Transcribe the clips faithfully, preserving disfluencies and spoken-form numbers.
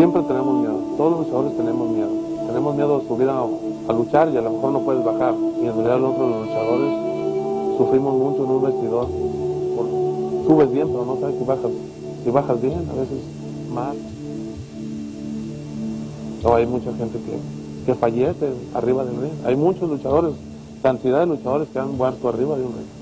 Siempre tenemos miedo, todos los luchadores tenemos miedo. Tenemos miedo de subir a, a luchar y a lo mejor no puedes bajar. Y en realidad nosotros los luchadores sufrimos mucho en un vestidor. Por, subes bien, pero no sabes si bajas. Si bajas bien, a veces mal. O hay mucha gente que, que fallece arriba del ring. Hay muchos luchadores, cantidad de luchadores que han muerto arriba de un ring.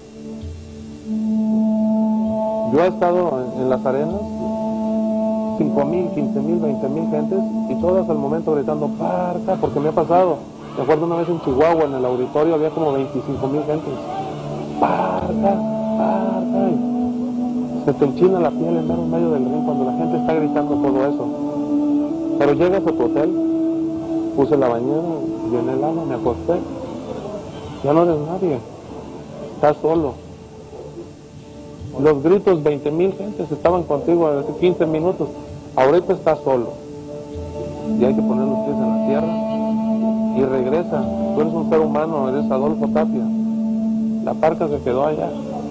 Yo he estado en, en las arenas, cinco mil, quince mil, veinte mil gentes, y todas al momento gritando Parca, porque me ha pasado. Me acuerdo una vez en Chihuahua, en el auditorio, había como veinticinco mil gentes. Parca, Parca. Y se te enchina la piel en medio del ring cuando la gente está gritando todo eso. Pero llegas a tu hotel, puse la bañera, llené el agua, me acosté. Ya no eres nadie, estás solo. Los gritos, veinte mil gentes estaban contigo hace quince minutos. Ahorita estás solo. Y hay que poner los pies en la tierra y regresa. Tú eres un ser humano, eres Adolfo Tapia. La Parca se quedó allá.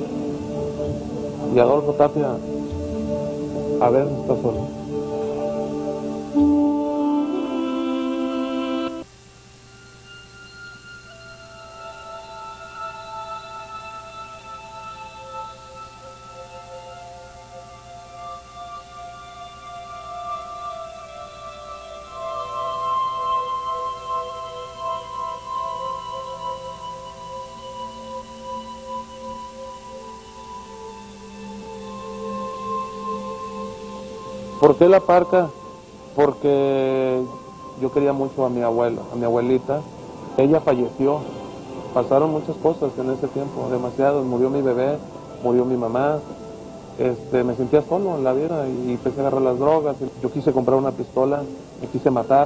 Y Adolfo Tapia, a ver, está solo. ¿Por qué la Parca? Porque yo quería mucho a mi abuela, a mi abuelita. Ella falleció. Pasaron muchas cosas en ese tiempo, demasiado. Murió mi bebé, murió mi mamá. Este, me sentía solo en la vida y empecé a agarrar las drogas. Yo quise comprar una pistola, me quise matar.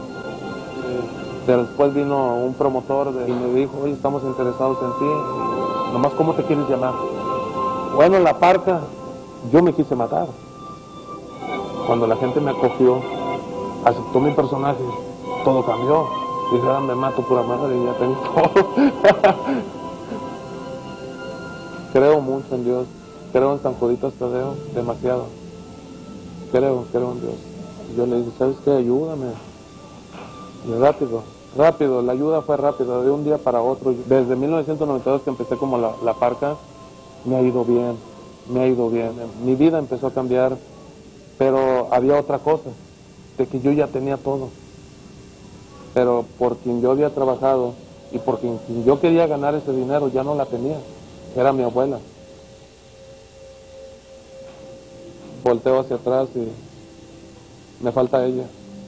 Pero después vino un promotor de, y me dijo, oye, estamos interesados en ti. Nomás, ¿cómo te quieres llamar? Bueno, la Parca. Yo me quise matar. Cuando la gente me acogió, aceptó mi personaje, todo cambió. Dije, ah, me mato pura madre y ya tengo todo. Creo mucho en Dios, creo en San Juditas Tadeo, demasiado. Creo, creo en Dios. Y yo le dije, ¿sabes qué? Ayúdame. Y rápido, rápido, la ayuda fue rápida, de un día para otro. Desde mil novecientos noventa y dos que empecé como la, la Parca, me ha ido bien, me ha ido bien. Mi vida empezó a cambiar. Pero había otra cosa, de que yo ya tenía todo. Pero por quien yo había trabajado y por quien, quien yo quería ganar ese dinero, ya no la tenía. Era mi abuela. Volteo hacia atrás y me falta ella.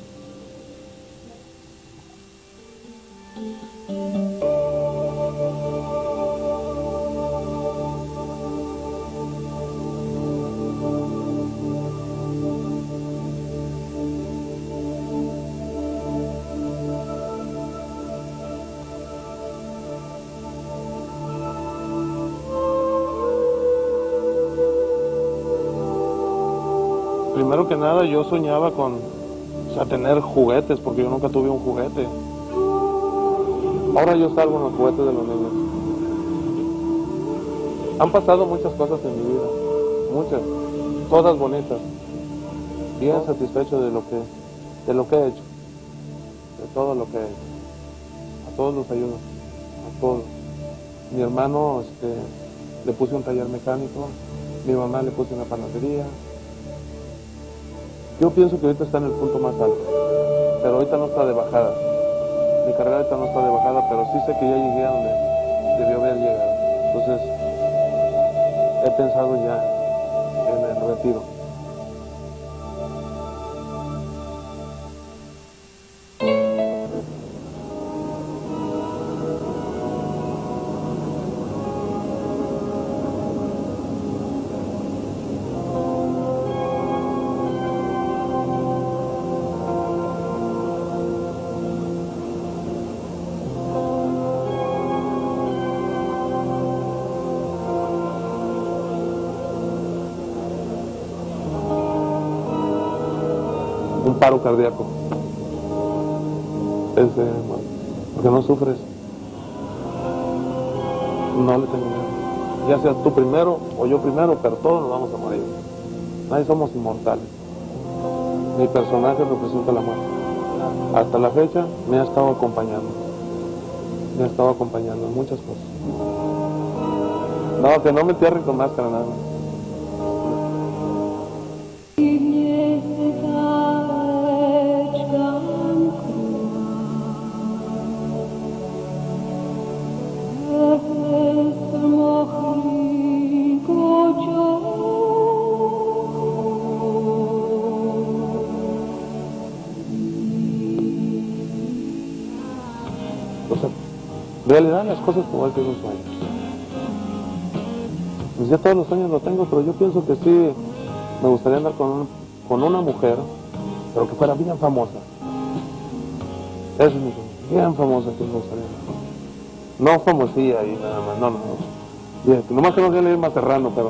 Primero que nada, yo soñaba con, o sea, tener juguetes, porque yo nunca tuve un juguete. Ahora yo salgo en los juguetes de los niños. Han pasado muchas cosas en mi vida, muchas, todas bonitas. Bien satisfecho de lo que, de lo que he hecho, de todo lo que he hecho. A todos los ayudo, a todos. Mi hermano, este, le puse un taller mecánico, mi mamá le puse una panadería. Yo pienso que ahorita está en el punto más alto, pero ahorita no está de bajada. Mi carrera ahorita no está de bajada, pero sí sé que ya llegué a donde debió haber llegado. Entonces, he pensado ya en el retiro. Un paro cardíaco. Es de, bueno, porque no sufres. No le tengo miedo. Ya sea tú primero o yo primero, pero todos nos vamos a morir. Nadie somos inmortales. mi personaje representa la muerte. Hasta la fecha me ha estado acompañando. Me ha estado acompañando en muchas cosas. No, que no me entierren con máscara, nada más. O sea, en realidad las cosas como es que es un sueño. Pues ya todos los sueños lo tengo, pero yo pienso que sí me gustaría andar con, un, con una mujer, pero que fuera bien famosa. Eso es mi sueño, bien famosa que me gustaría. No famosía y nada más, no, no, no. Bien, nomás que no sea leer más serrano, pero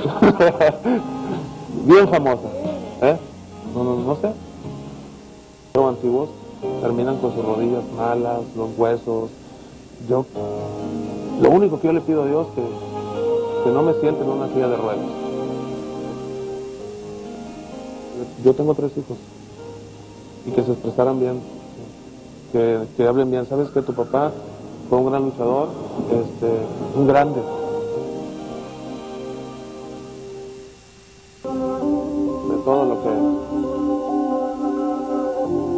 bien famosa, ¿eh? No, no, no sé. Pero antiguos terminan con sus rodillas malas, los huesos. Yo, lo único que yo le pido a Dios es que, que no me siente en una silla de ruedas. Yo tengo tres hijos y que se expresaran bien, que, que hablen bien. ¿Sabes que tu papá fue un gran luchador, este, un grande? De todo lo que